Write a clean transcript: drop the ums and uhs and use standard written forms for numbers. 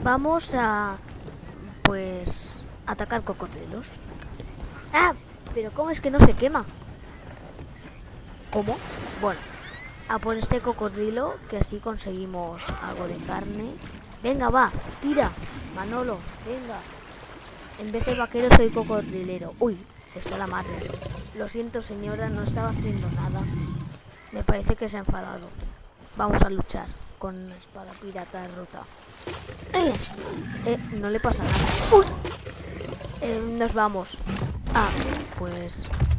vamos a... pues... atacar cocodrilos. ¡Ah! Pero ¿cómo es que no se quema? ¿Cómo? Bueno, a por este cocodrilo, que así conseguimos algo de carne. Venga, va, tira, Manolo, venga. En vez de vaquero soy cocodrilero. Uy, está la madre. Lo siento, señora, no estaba haciendo nada. Me parece que se ha enfadado. Vamos a luchar con una espada pirata rota. No le pasa nada. ¡Uy! Nos vamos. Ah, pues